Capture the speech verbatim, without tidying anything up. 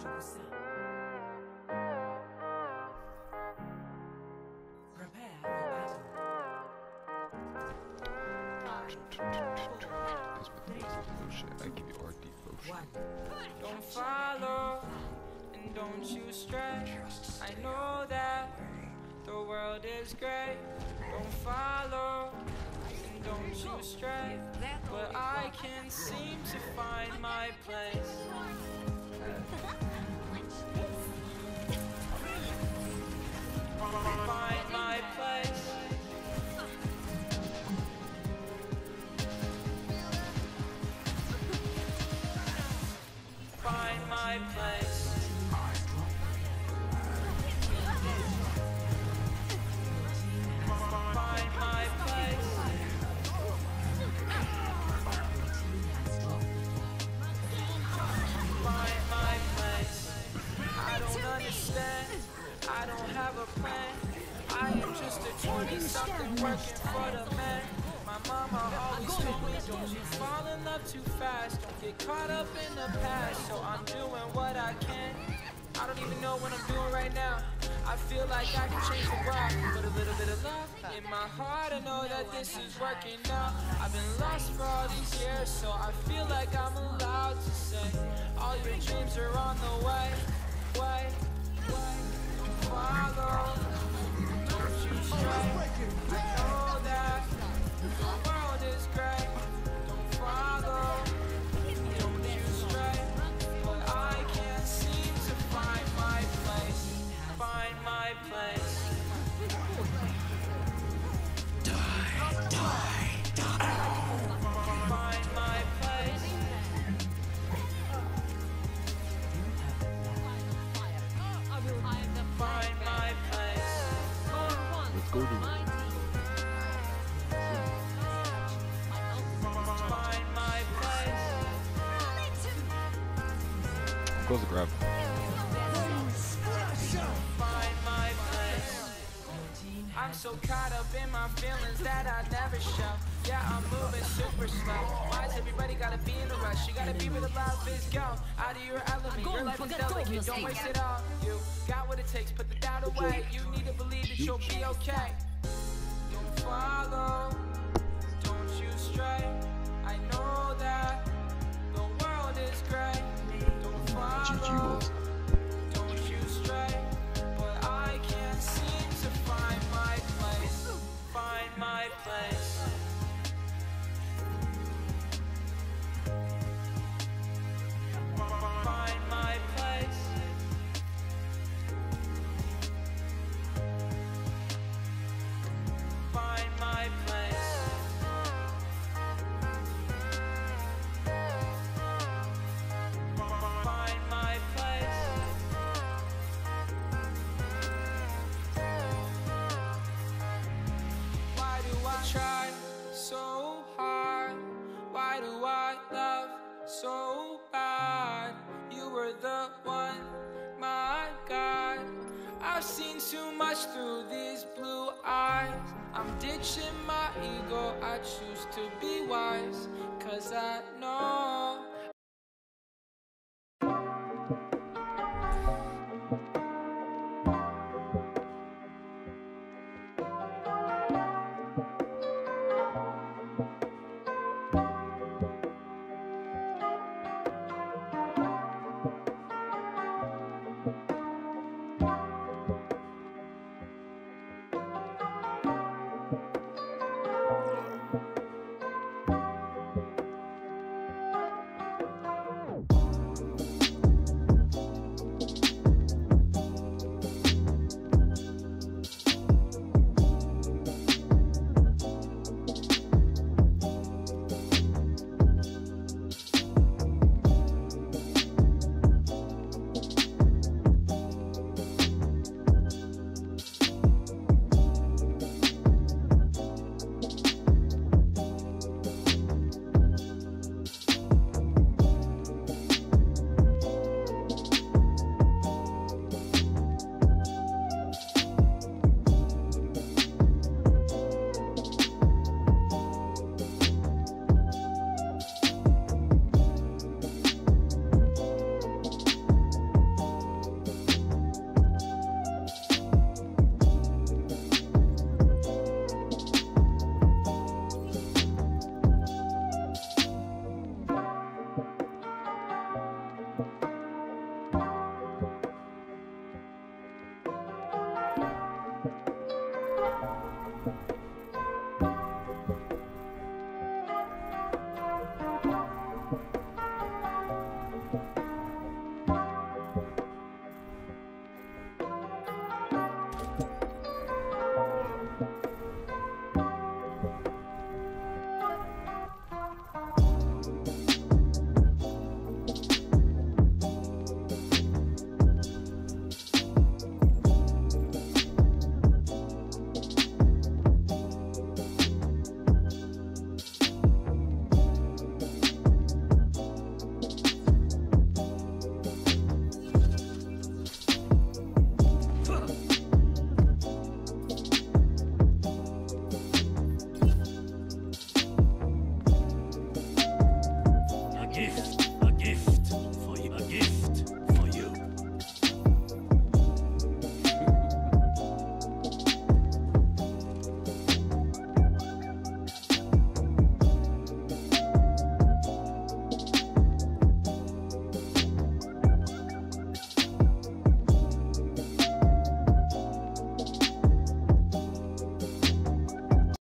I give you R D potion. Don't follow and don't you stray. I know that the world is great. Don't follow and don't you stray. But I can't seem to find my place. Find my place. Find my place. Find my place. Find my place. I don't understand. I don't have a plan. I am just a twenty-something working for the man. My mama always told me, don't you fall in love too fast. Don't get caught up in the past. So I'm doing what I can. I don't even know what I'm doing right now. I feel like I can change the world. Put a little bit of love in my heart. I know that this is working out. I've been lost for all these years, so I feel like I'm allowed to say all your dreams are on the way. Way, way. Don't follow. Don't you stray. I know that the world is great. Don't follow. Don't you stray. But I can't seem to find my place. Find my place. Die, die, die. Find my place. Find my place. Let's go to Find my place. Close the grab. Find my place. I'm so caught up in my feelings that I never show. Yeah, I'm moving super slow. Why's everybody gotta be in a rush? You gotta be where the love is, go. Out of your element, your life is delicate. Don't waste it all. You got what it takes, put the doubt away. You need to believe that you'll be okay. Don't follow, don't you stray. I know that the world is great. Don't follow, don't you stray. But I can't seem to find my place. Find my place. Find my place. Find my place. Find my place. Why do I try so hard? Why do I love so bad? You were the one, my God. I've seen too much through these blue eyes. I'm ditching my ego, I choose to be wise. Cause I know